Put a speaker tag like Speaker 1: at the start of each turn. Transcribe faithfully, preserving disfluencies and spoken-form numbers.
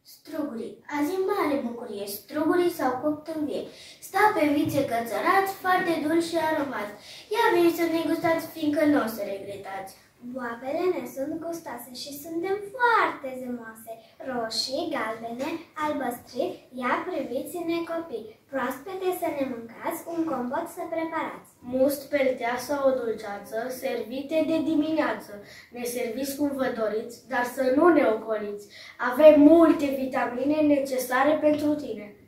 Speaker 1: Strugurii. Azi e mare bucurie, strugurii s-au copt în vie. Stau pe vițe cățărați, foarte dulci și aromați. Ia veni să ne gustați, fiindcă nu o să regretați.
Speaker 2: Boabele ne sunt gustoase și suntem foarte zemoase. Roșii, galbene, albăstri, ia priviți-ne copii. Proaspete să ne mâncați, un compot să preparați.
Speaker 3: Must, peltea sau o dulceață, servite de dimineață. Ne serviți cum vă doriți, dar să nu ne ocoliți. Avem multe vitamine necesare pentru tine.